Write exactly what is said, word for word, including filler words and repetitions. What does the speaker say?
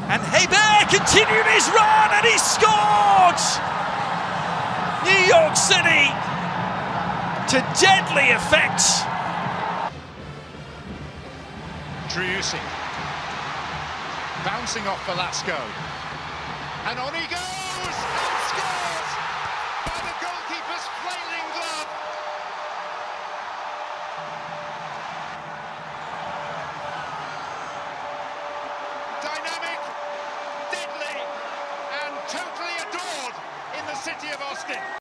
And Hebert continued his run and he scored! New York City to deadly effect. Driussi bouncing off Velasco, and on he goes and scores by the goalkeeper's flailing glove. Dynamic, deadly, and totally adored in the city of Austin.